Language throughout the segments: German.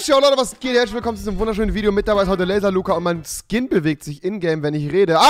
Ciao Leute, was geht? Herzlich willkommen zu diesem wunderschönen Video. Mit dabei ist heute Laser Luca und mein Skin bewegt sich in-game, wenn ich rede.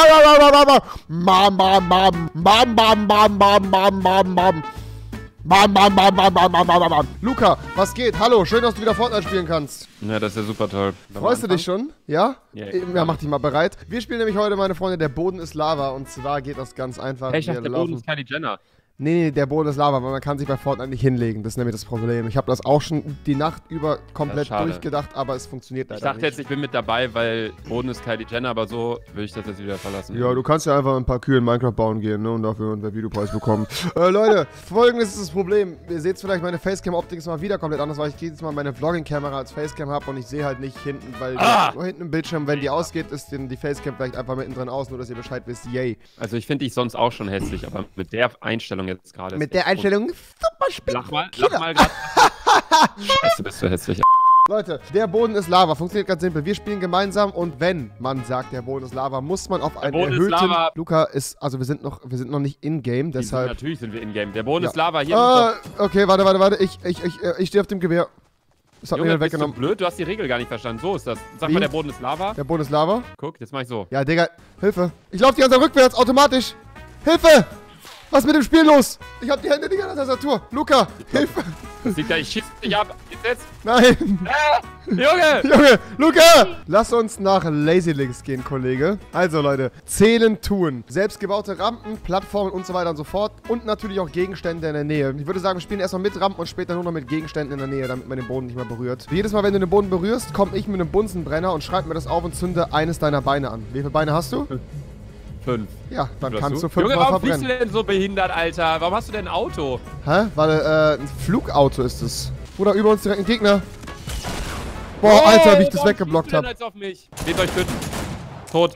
Luca, was geht? Hallo, schön, dass du wieder Fortnite spielen kannst. Ja, das ist ja super toll. Freust du dich schon? Ja? Ja, mach dich mal bereit. Wir spielen nämlich heute, meine Freunde, der Boden ist Lava. Und zwar geht das ganz einfach. Hey, ich dachte, der Boden ist Kylie Jenner. Nee, der Boden ist Lava, weil man kann sich bei Fortnite nicht hinlegen. Das ist nämlich das Problem. Ich habe das auch schon die Nacht über komplett durchgedacht, aber es funktioniert leider nicht. Ich dachte jetzt, ich bin mit dabei, weil Boden ist Kylie Jenner, aber so will ich das jetzt wieder verlassen. Ja, du kannst ja einfach ein paar Kühe in Minecraft bauen gehen, ne, und dafür einen Videopreis bekommen. Leute, folgendes ist das Problem. Ihr seht vielleicht, meine Facecam-Optik ist mal wieder komplett anders, weil ich jedes Mal meine Vlogging-Kamera als Facecam habe und ich sehe halt nicht hinten, weil hinten im Bildschirm, wenn die ausgeht, ist die Facecam vielleicht einfach mittendrin aus, nur dass ihr Bescheid wisst, yay. Also ich finde dich sonst auch schon hässlich, aber mit der Einstellung jetzt gerade. Mit der Einstellung super spät. Lach mal gerade. Scheiße, bist du hässlich. Leute, der Boden ist Lava. Funktioniert ganz simpel. Wir spielen gemeinsam und wenn man sagt, der Boden ist Lava, muss man auf einen erhöhten... Luca ist, also wir sind noch nicht in-game, deshalb... Natürlich sind wir in-game. Der Boden ist Lava. Hier okay, warte. Ich stehe auf dem Gewehr. Das hat Junge, mir bist weggenommen. du blöd? Du hast die Regel gar nicht verstanden. So ist das. Sag mal, der Boden ist Lava. Der Boden ist Lava. Guck, jetzt mach ich so. Ja, Digga, Hilfe. Ich laufe die ganze Zeit rückwärts, automatisch. Hilfe! Was ist mit dem Spiel los? Ich hab die Hände nicht an der Tastatur. Luca, Hilfe! Das liegt da, ich schieß dich ab. Jetzt. Nein! Junge! Luca! Lass uns nach Lazylinks gehen, Kollege. Also, Leute, zählen tun. Selbstgebaute Rampen, Plattformen und so weiter und so fort. Und natürlich auch Gegenstände in der Nähe. Ich würde sagen, wir spielen erstmal mit Rampen und später nur noch mit Gegenständen in der Nähe, damit man den Boden nicht mehr berührt. Jedes Mal, wenn du den Boden berührst, komme ich mit einem Bunsenbrenner und schreib mir das auf und zünde eines deiner Beine an. Wie viele Beine hast du? 5. Ja, dann kannst du 5 Junge, mal warum verbrennen. bist du denn so behindert, Alter? Warum hast du denn ein Auto? Hä? Weil, ein Flugauto ist es. Oder über uns direkt ein Gegner. Boah, Alter, wie ich das weggeblockt habe. Jetzt auf mich. Geht euch töten. Tot.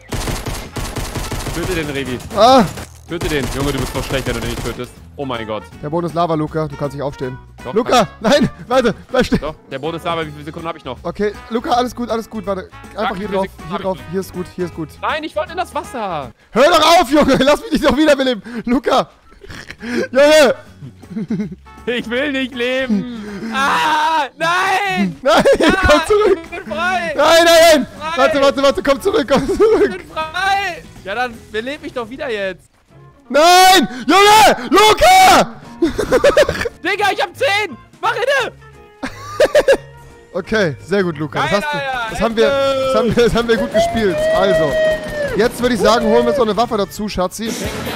Töte den, Revi. Töte den. Junge, du bist so schlecht, wenn du den nicht tötest. Oh mein Gott. Der Boden ist Lava, Luca. Du kannst nicht aufstehen. Doch, Luca, nein, warte, bleib stehen. Doch, der Boden ist Lava. Wie viele Sekunden habe ich noch? Okay, Luca, alles gut, warte. Einfach hier drauf, hier ist gut, hier ist gut. Nein, ich wollte in das Wasser. Hör doch auf, Junge, lass mich nicht doch wiederbeleben. Luca, Junge. Ich will nicht leben. Nein. Nein, komm zurück. Ich bin frei. Nein. Frei. Warte, komm zurück. Ich bin frei. Ja, dann beleb mich doch wieder jetzt. Nein, Junge, Luca. Digga, ich hab 10. Mach inne. Okay, sehr gut, Luca. Das haben wir gut gespielt. Also, jetzt würde ich sagen, holen wir uns noch eine Waffe dazu, Schatzi.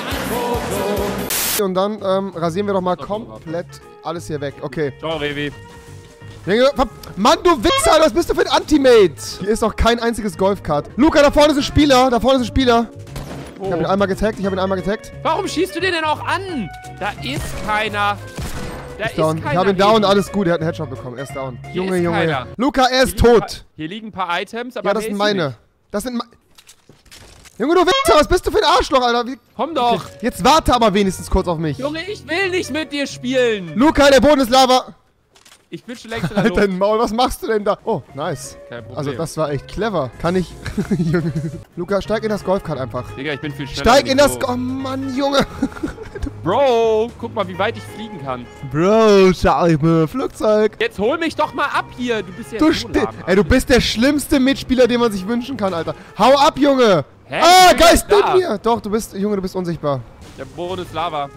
Und dann rasieren wir doch mal komplett alles hier weg. Okay. Ciao, Revi. Mann, du Wichser, was bist du für ein Anti-Mate? Hier ist doch kein einziges Golfkart. Luca, da vorne ist ein Spieler. Oh. Ich hab ihn einmal getaggt, Warum schießt du den denn auch an? Da ist keiner. Ich habe ihn down, alles gut. Er hat einen Headshot bekommen. Er ist down. Junge. Luca, er ist tot. Hier liegen ein paar Items, aber ja, das sind meine. Junge, du Wichser, was bist du für ein Arschloch, Alter? Komm doch. Okay. Jetzt warte aber wenigstens kurz auf mich. Junge, ich will nicht mit dir spielen. Luca, der Boden ist Lava. Ich bin schon längst in der Halt dein Maul, was machst du denn da? Oh, nice. Kein Problem. Also das war echt clever. Kann ich... Junge. Luca, steig in das Golfkart einfach. Digga, ich bin viel schneller. Steig in das... Oh Mann, Junge. Bro, guck mal, wie weit ich fliegen kann. Bro, schau ich mir Flugzeug. Jetzt hol mich doch mal ab hier. Du bist ja Ey, du bist der schlimmste Mitspieler, den man sich wünschen kann, Alter. Hau ab, Junge. Hä? Geist mit mir. Doch, du bist unsichtbar. Der Boden ist Lava.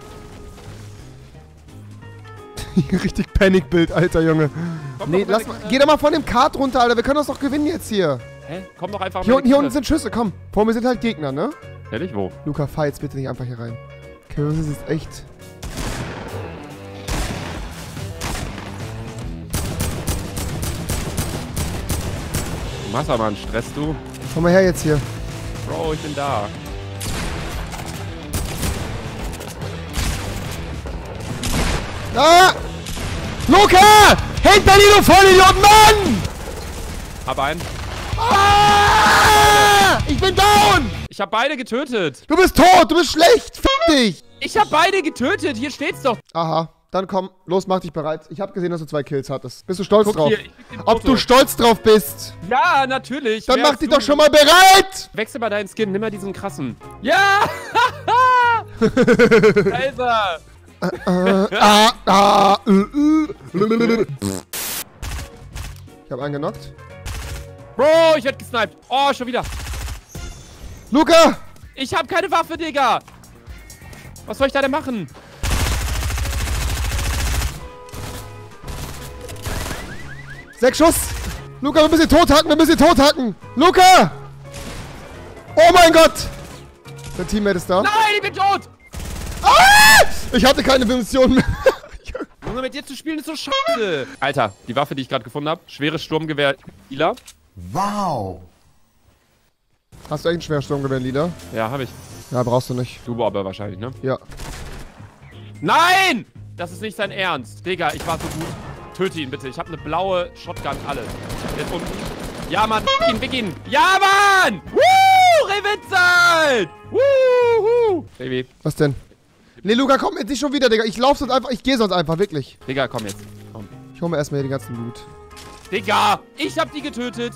Richtig Panikbild, Alter, Junge. Nee, geh doch mal von dem Kart runter, Alter. Wir können das doch gewinnen jetzt hier. Hä? Komm doch einfach mal. Hier unten sind Schüsse, komm. Vor mir sind halt Gegner, ne? Ehrlich, wo? Luca, fahr jetzt bitte nicht einfach hier rein. Okay, das ist jetzt echt... Du machst aber einen Stress, du. Komm mal her jetzt hier. Bro, ich bin da. Luca! Hinter dir, du Vollidiot, Mann! Hab einen. Ich bin down! Ich hab beide getötet. Du bist tot, du bist schlecht, fick dich! Ich hab beide getötet, hier steht's doch. Aha, dann komm, los, mach dich bereit. Ich hab gesehen, dass du 2 Kills hattest. Bist du stolz drauf? Hier, ob du stolz drauf bist? Ja, natürlich. Dann mach dich doch schon mal bereit! Wechsel mal deinen Skin, nimm mal diesen krassen. Ja! Da ist er! Ich habe einen genockt. Bro, ich werd gesniped. Oh, schon wieder. Luca! Ich hab keine Waffe, Digga. Was soll ich da denn machen? Sechs Schuss! Luca, wir müssen ihn tothacken, wir müssen ihn tothacken! Luca! Oh mein Gott! Der Teammate ist da. Nein, ich bin tot! Ah! Ich hatte keine Munition mehr. Junge, mit dir zu spielen ist so scheiße. Alter, die Waffe, die ich gerade gefunden habe. Schweres Sturmgewehr Lila. Wow. Hast du eigentlich ein schweres Sturmgewehr, Lila? Ja, habe ich. Ja, brauchst du nicht. Du aber wahrscheinlich, ne? Ja. Nein! Das ist nicht sein Ernst. Digga, ich war so gut. Töte ihn bitte. Ich habe eine blaue Shotgun, alles. Der ist unten. Ja, Mann. Wick ihn. Ja, Mann! Woo! Revitzelt! Woo! Baby. Was denn? Nee, Luca, komm jetzt nicht schon wieder, Digga. Ich lauf sonst einfach, ich gehe sonst einfach, wirklich. Digga, komm jetzt. Komm. Ich hol mir erstmal hier den ganzen Loot. Digga, ich hab die getötet.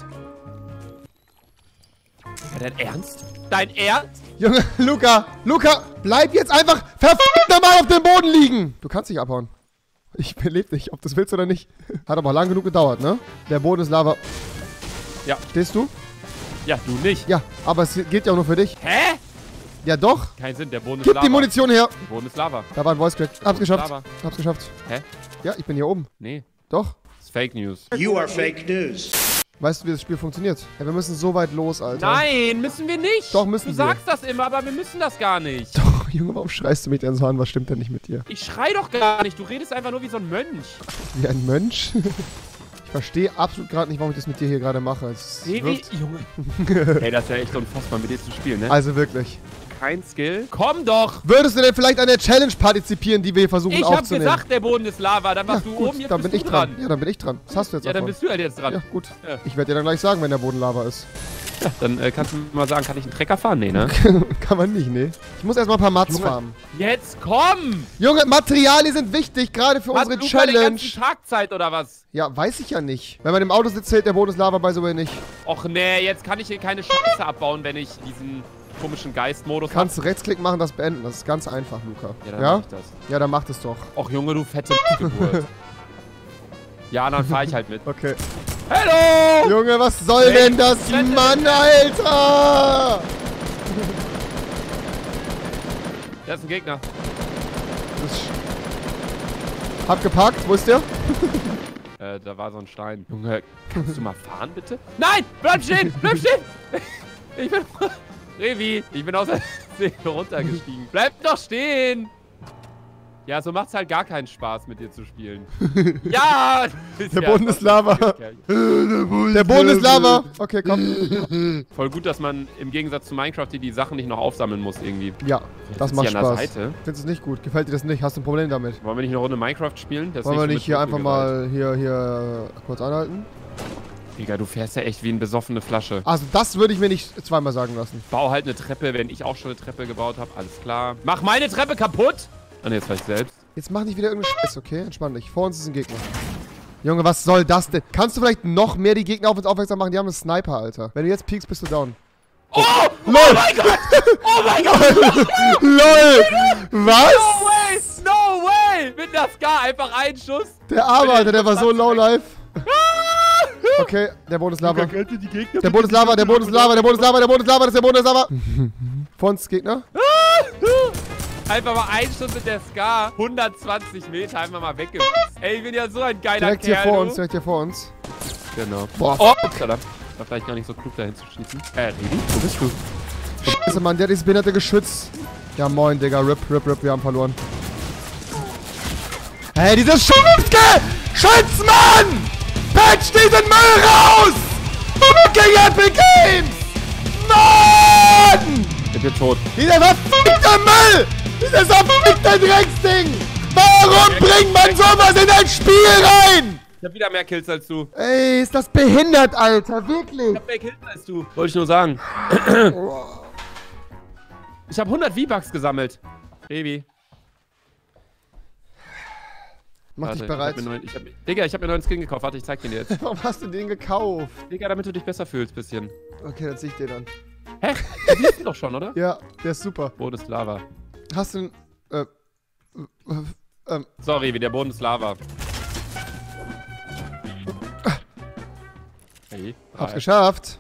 Ja, dein Ernst? Dein Ernst? Junge, Luca, bleib jetzt einfach verfickt normal auf dem Boden liegen. Du kannst nicht abhauen. Ich belebe dich, ob du es willst oder nicht. Hat aber lang genug gedauert, ne? Der Boden ist Lava. Ja. Stehst du? Ja, du nicht. Ja, aber es geht ja auch nur für dich. Hä? Ja, doch. Kein Sinn, der Boden ist Gib Lava. die Munition her. Der Boden ist Lava. Da war ein Voice Crack. Hab's geschafft. Lava. Hab's geschafft. Hä? Ja, ich bin hier oben. Nee, Doch. das ist Fake News. You are fake news. Weißt du, wie das Spiel funktioniert? Ja, wir müssen so weit los, Alter. Nein, müssen wir nicht. Doch, müssen du wir. Du sagst das immer, aber wir müssen das gar nicht. Doch, Junge, warum schreist du mich denn so an? Was stimmt denn nicht mit dir? Ich schrei doch gar nicht. Du redest einfach nur wie so ein Mönch. Wie ein Mönch? Ich verstehe absolut gerade nicht, warum ich das mit dir hier gerade mache. Junge. Hey, das ist ja echt unfassbar, mit dir zu spielen, ne? Also wirklich. Kein Skill. Komm doch! Würdest du denn vielleicht an der Challenge partizipieren, die wir hier versuchen Ich hab aufzunehmen? gesagt, der Boden ist Lava. Dann warst du gut, oben, jetzt dann bin bist ich du dran. Ja, dann bin ich dran. Was hast du jetzt Ja, dann davon? bist du halt jetzt dran. Ja, gut. Ja. Ich werde dir dann gleich sagen, wenn der Boden Lava ist. Ja, dann kannst du mir mal sagen, kann ich einen Trecker fahren? Nee, ne? Kann man nicht, nee. Ich muss erstmal ein paar Mats farmen. Jetzt komm! Junge, Materialien sind wichtig, gerade für Hat unsere Luca den Challenge. ganzen Tag Zeit oder was? Ja, weiß ich ja nicht. Wenn man im Auto sitzt, zählt der Boden ist Lava by the way nicht. Och nee, jetzt kann ich hier keine Scheiße abbauen, wenn ich diesen komischen Geistmodus habe. Kannst du Rechtsklick machen, das beenden. Das ist ganz einfach, Luca. Ja, dann mach ich das. Ja, dann mach das doch. Och Junge, du fette Geburt. Ja, dann fahr ich halt mit. Okay. Hello! Junge, was soll denn das, Mann, Alter? Da ist ein Gegner. Hab geparkt, wo ist der? Da war so ein Stein. Junge, kannst du mal fahren, bitte? Nein! Bleib stehen! Bleib stehen! Ich bin... Revi, ich bin aus der Szene runtergestiegen. Bleib doch stehen! Ja, so macht's halt gar keinen Spaß, mit dir zu spielen. Ja! Der Boden ist Lava. Der Boden ist Lava. Okay, komm. Voll gut, dass man im Gegensatz zu Minecraft die Sachen nicht noch aufsammeln muss irgendwie. Ja, das macht An der Spaß. Seite. Findest du es nicht gut? Gefällt dir das nicht? Hast du ein Problem damit? Wollen wir nicht eine Runde Minecraft spielen? Das ist Wollen wir so nicht mit hier einfach Würfelgewalt. mal hier kurz anhalten? Digga, du fährst ja echt wie eine besoffene Flasche. Also das würde ich mir nicht zweimal sagen lassen. Bau halt eine Treppe, wenn ich auch schon eine Treppe gebaut habe. Alles klar. Mach meine Treppe kaputt! Ah, ne, jetzt fahr ich selbst. Jetzt mach nicht wieder irgendeinen Scheiß, okay? Entspann dich. Vor uns ist ein Gegner. Junge, was soll das denn? Kannst du vielleicht noch mehr die Gegner auf uns aufmerksam machen? Die haben einen Sniper, Alter. Wenn du jetzt piekst, bist du down. Oh! LOL! Oh mein Gott! Oh mein Gott! LOL! Was? No way! No way! Mit der Ska einfach ein Schuss. Der Arme, Alter, der war so low life. Okay, der Boden ist Lava. Der Boden ist Lava, der Boden ist Lava, der Boden ist Lava, der Boden ist Lava, das ist der Boden ist Lava. Vor uns Gegner. Einfach mal ein Schuss mit der Ska. 120 Meter einfach mal weggewischt. Ey, ich bin ja so ein geiler Direkt Kerl. hier vor du. uns, direkt hier vor uns. Genau. Boah, Oh, verdammt. War vielleicht gar nicht so klug, dahin zu schießen. Revi, wo bist du? Scheiße, Mann, der hat dieses behinderte Geschütz. Ja, moin, Digga. Rip, wir haben verloren. Hey, dieses Schutz, Mann! Patch diesen Müll raus! Fucking Epic Games! Mann! Ich bin tot. Dieser verfickte Müll! Dieses verfickte Drecksding! Warum bringt man sowas in ein Spiel rein? Ich hab wieder mehr Kills als du. Ey, ist das behindert, Alter, wirklich? Ich hab mehr Kills als du. Wollte ich nur sagen. Ich hab 100 V-Bucks gesammelt. Baby. Mach dich bereit. Digga, ich hab mir einen neuen Skin gekauft. Warte, ich zeig den dir jetzt. Warum hast du den gekauft? Digga, damit du dich besser fühlst, bisschen. Okay, dann zieh ich den an. Hä? Du siehst ihn doch schon, oder? Ja, der ist super. Boden ist Lava. Hast du Sorry, wie der Boden ist Lava. Hey, Hab's geschafft.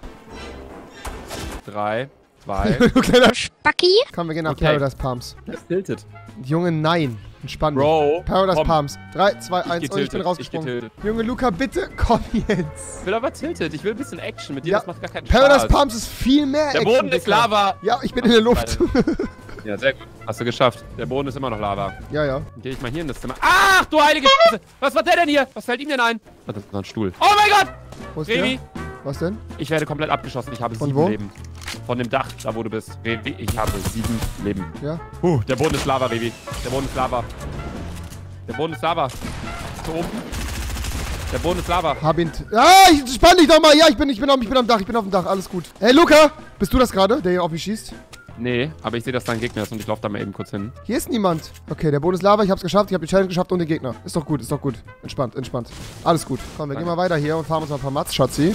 3, 2. Du kleiner Spacki. Komm, wir gehen nach Okay. Paradise Palms. Das tiltet. Junge, nein. Entspann dich. Bro. Paradise komm. Palms. 3, 2, 1 und ich bin getiltet, rausgesprungen. getiltet. Junge, Luca, bitte komm jetzt. Ich will aber tiltet. Ich will ein bisschen Action mit dir. Ja, Das macht gar keinen Paradise Spaß. Palms ist viel mehr Der Action, Boden ist Dicker. Lava. Ja, ich bin in der Luft. Ja, sehr gut. Hast du geschafft. Der Boden ist immer noch Lava. Ja, ja. Dann gehe ich mal hier in das Zimmer. Ach, du heilige Scheiße. Was war der denn hier? Was fällt ihm denn ein? Das ist so ein Stuhl. Oh mein Gott! Wo ist Revi, der? Was denn? ich werde komplett abgeschossen. Ich habe Von 7 wo? Leben. Von dem Dach, da wo du bist. Revi, ich habe 7 Leben. Ja. Der Boden ist Lava, Revi. Der Boden ist Lava. Der Boden ist Lava. Da oben. Der Boden ist Lava. Hab ihn. Ah, ich spann dich doch mal. Ja, ich bin am Dach. Ich bin auf dem Dach. Alles gut. Hey, Luca! Bist du das gerade, der hier auf mich schießt? Nee, aber ich sehe, dass da ein Gegner ist und ich laufe da mal eben kurz hin. Hier ist niemand. Okay, der Boden ist Lava. Ich hab's geschafft. Ich hab die Challenge geschafft und den Gegner. Ist doch gut, ist doch gut. Entspannt, entspannt. Alles gut. Komm, wir gehen mal weiter hier und fahren uns mal ein paar Mats, Schatzi.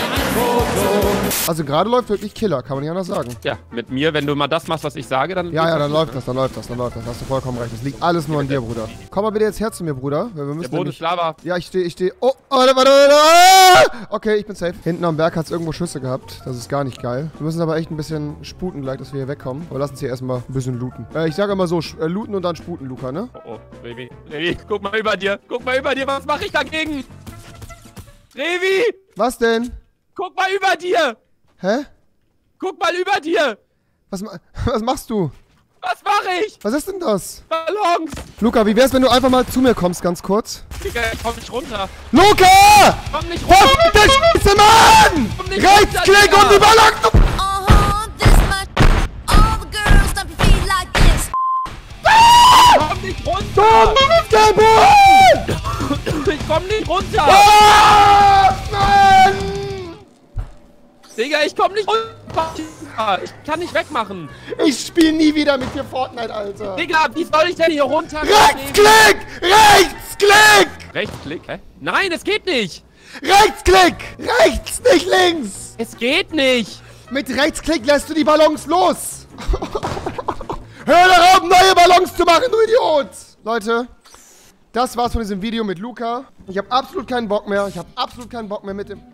Also gerade läuft wirklich Killer, kann man nicht anders sagen. Ja, mit mir, wenn du mal das machst, was ich sage, dann... Ja, ja, dann läuft das. Da hast du vollkommen recht. Das liegt alles nur an dir, Bruder. Komm mal bitte jetzt her zu mir, Bruder. Wir müssen Der Boden nämlich... ist Lava. Ja, ich stehe. Oh, warte. Ah! Okay, ich bin safe. Hinten am Berg hat es irgendwo Schüsse gehabt. Das ist gar nicht geil. Wir müssen aber echt ein bisschen sputen gleich, dass wir hier wegkommen. Aber lass uns hier erstmal ein bisschen looten. Ich sage immer so, looten und dann sputen, Luca, ne? Oh, Revi. Revi, guck mal über dir. Guck mal über dir. Was mache ich dagegen? Revi! Was denn? Guck mal über dir! Hä? Guck mal über dir! Was machst du? Was mache ich? Was ist denn das? Ballons! Luca, wie wär's, wenn du einfach mal zu mir kommst, ganz kurz? Digga, ich komm nicht runter. Luca! Komm nicht runter! Verdammte Scheiße, Mann! Komm nicht Rechtsklick runter, und die Ballon! This much. All the girls stomp your feet like this. Komm nicht runter! Du der Boden! Ich komm nicht runter! Ah, Mann! Digga, ich komm nicht runter! Ich kann nicht wegmachen! Ich spiele nie wieder mit dir Fortnite, Alter. Digga, wie soll ich denn hier runter? Rechtsklick! Rechtsklick! Rechtsklick? Hä? Nein, es geht nicht! Rechtsklick! Rechts, nicht links! Es geht nicht! Mit Rechtsklick lässt du die Ballons los! Hör darauf, neue Ballons zu machen, du Idiot! Leute, das war's von diesem Video mit Luca. Ich habe absolut keinen Bock mehr. Ich habe absolut keinen Bock mehr mit dem...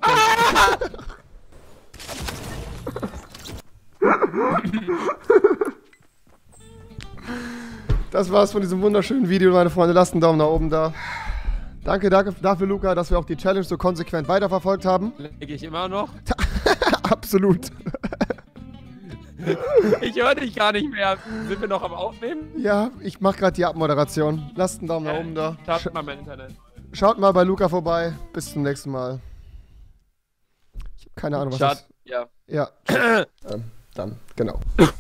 Das war's von diesem wunderschönen Video, meine Freunde. Lasst einen Daumen nach oben da. Danke dafür, Luca, dass wir auch die Challenge so konsequent weiterverfolgt haben. Lege ich immer noch? Absolut. Ich höre dich gar nicht mehr. Sind wir noch am Aufnehmen? Ja, ich mache gerade die Abmoderation. Lasst einen Daumen nach oben da. Schaut mal mein Internet. Schaut mal bei Luca vorbei. Bis zum nächsten Mal. Ich habe keine Ahnung, was Schaut, das... ja. Ja. Dann, genau.